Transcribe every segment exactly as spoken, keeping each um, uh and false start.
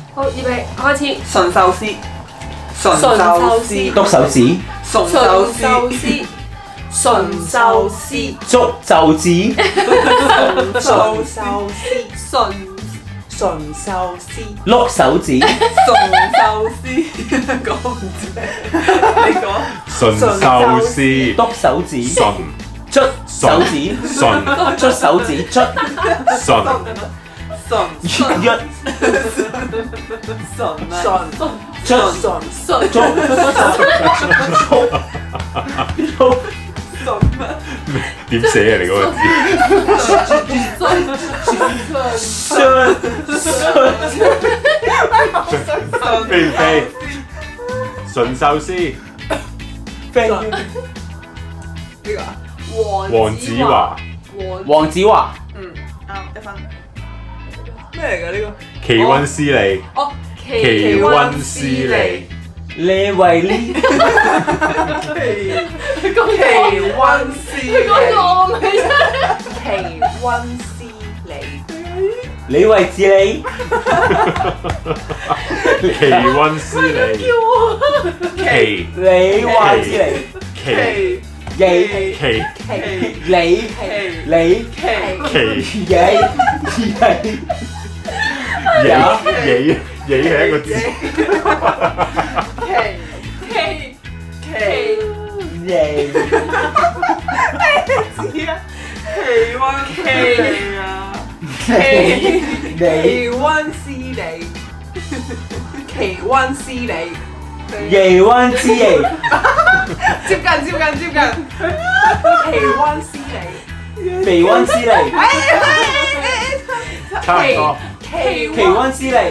好，預備開始。 純壽司，純壽司篤手指， 純純壽司， 壽司，純壽司， 捉袖子， 純壽司， 純純壽司， 碌手指， 純壽司，講唔知，你講純壽司， 篤手指， 純捽手指， 純捽手指，捽純純喐純啊， 捽純純捉捉純啊， 點寫啊？你嗰個字雙飛唔飛？純壽司， 飛呢個啊黃子華， 黃子華， 嗯啱一分。咩嚟㗎呢個？ 奇溫斯利， 哦， 奇奇溫溫斯斯利利，， 你為呢奇佢講奇溫斯佢講到我未真奇溫斯利， 你為自你， 奇溫斯利，奇你為自你， 奇你奇你你奇嘢嘢嘢嘢係一個字， 奇奇奇嘢字啊，奇溫斯利啊， 你奇溫斯利，奇溫斯利， 夜灣之夜， 接近接近接近，奇溫斯利， 肥溫之利， 差唔多。 奇奇溫之利，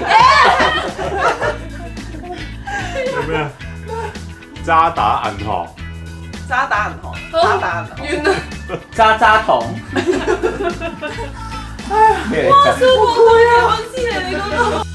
做咩啊？渣打銀行， 渣打銀行，渣打銀行。 完啦！ 渣渣糖，咩嚟㗎？ 我好攰啊！我知你你嗰個。